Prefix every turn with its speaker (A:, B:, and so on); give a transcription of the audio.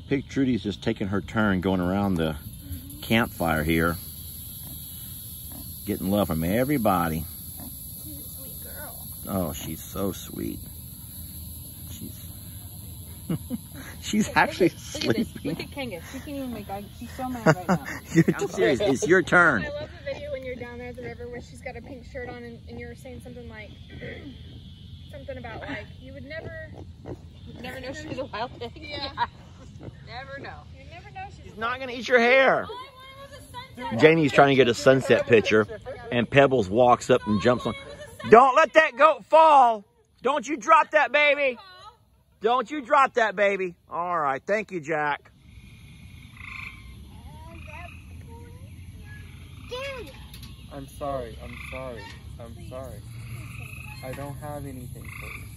A: PigTrudy's just taking her turn going around the campfire here, getting love from everybody.
B: She's a sweet girl.
A: Oh, she's so sweet. She's actually sleeping.
B: Look at Kangas. She can't even make eye. She's so mad right now.
A: I'm serious. It's your turn.
C: I love the video when you're down there at the river where she's got a pink shirt on and you're saying something like, something about like, you would never
B: Never know she's a wild pig.
C: Yeah.
B: Never know.
C: You never know she's
A: She's not going to eat your hair.
C: All I wanted was a sunset.
A: Janie's trying to get a sunset picture, and Pebbles walks up and jumps on. Don't let that goat fall. Don't you drop that baby. Don't you drop that baby. All right. Thank you, Jack.
D: I'm sorry. I'm sorry. I'm sorry. I don't have anything for you.